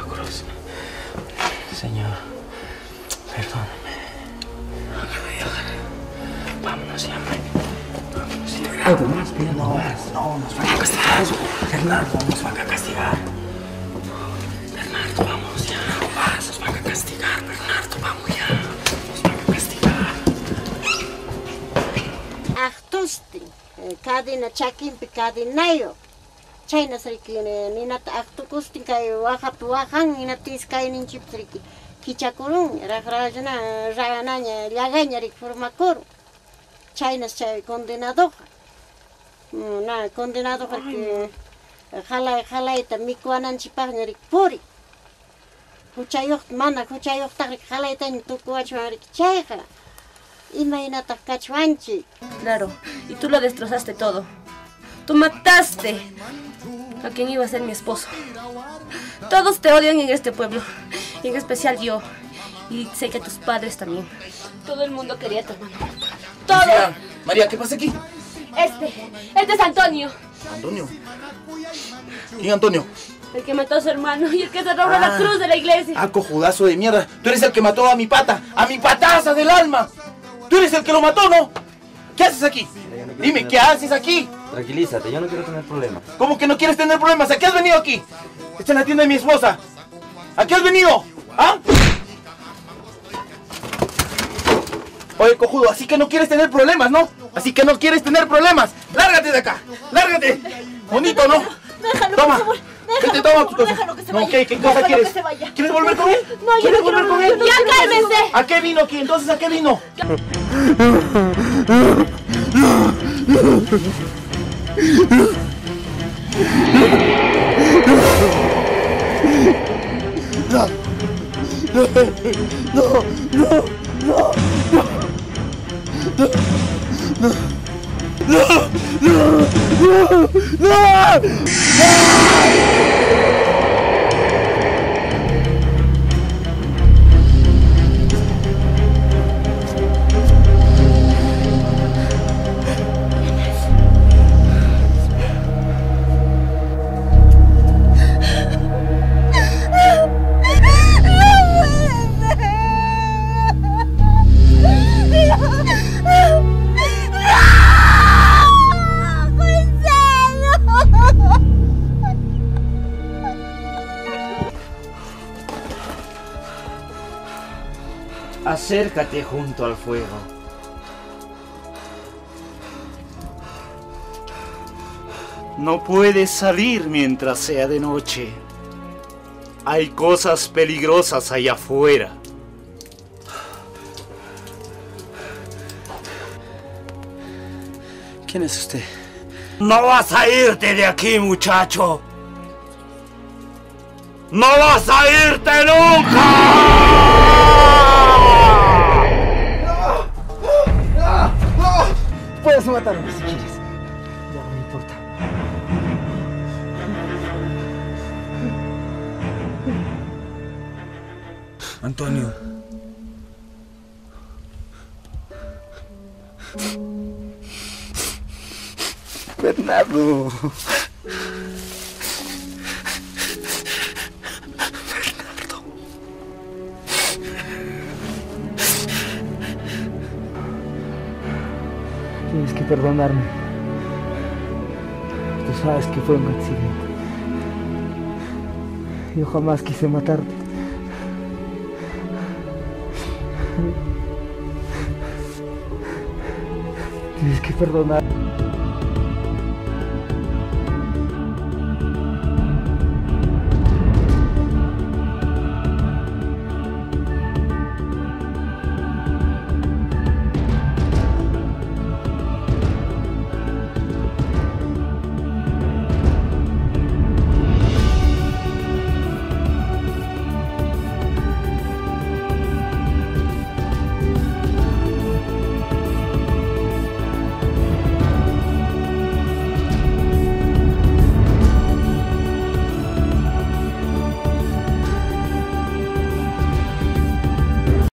cruz. Señor, perdóname. Vámonos ya, vámonos ya. Algo más, pida, no más. No, nos van a castigar. Bernardo, nos van a castigar. Bernardo, vamos ya. No más, nos van a castigar, Bernardo, vamos ya. Nos van a castigar. Ahtusti, cadena chaquimpi cadenayo. Chayna sriki ninata ahtukustin kay wajapi wajan ninata iskaynin chipsriki kichakurun rajrajana raganaña llagaña rik formakuru. Chaynas chay condenadoja. Na condenadoja que jalayta mikuananchipaqña rik puri. Huchayuq mana huchayuqtaq rik jalaytaña tukuwachuwan rik chayqa. Imaynataq kachuanchik. Claro, y tú lo destrozaste todo. Tú mataste a quien iba a ser mi esposo. Todos te odian en este pueblo, y en especial yo. Y sé que tus padres también. Todo el mundo quería a tu hermano. ¡Todo! María, ¿qué pasa aquí? Este es Antonio. ¿Antonio? ¿Quién Antonio? El que mató a su hermano y el que se robó la cruz de la iglesia. Cojudazo de mierda. Tú eres el que mató a mi pata, a mi pataza del alma. Tú eres el que lo mató, ¿no? ¿Qué haces aquí? Dime, ¿qué haces aquí? Tranquilízate, yo no quiero tener problemas. ¿Cómo que no quieres tener problemas? ¿A qué has venido aquí? Esta es la tienda de mi esposa. ¿A qué has venido? ¿Ah? Oye, cojudo, así que no quieres tener problemas, ¿no? Así que no quieres tener problemas. ¡Lárgate de acá! ¡Lárgate! Bonito, ¿no? Déjalo, Toma. por favor. Vete, toma tus cosas. Déjalo que se No, vaya. ¿qué cosa quieres? ¿Quieres volver con él? No, yo ¿Quieres no quiero volver con él? ¡Ya cálmese! ¿A qué vino aquí? Entonces, ¿a qué vino? Acércate junto al fuego. No puedes salir mientras sea de noche. Hay cosas peligrosas allá afuera. ¿Quién es usted? No vas a irte de aquí, muchacho. ¡No vas a irte nunca! Puedes matarme si quieres. Ya no me importa. Antonio. Bernardo. Tienes que perdonarme. Tú sabes que fue un accidente. Yo jamás quise matarte. Tienes que perdonar.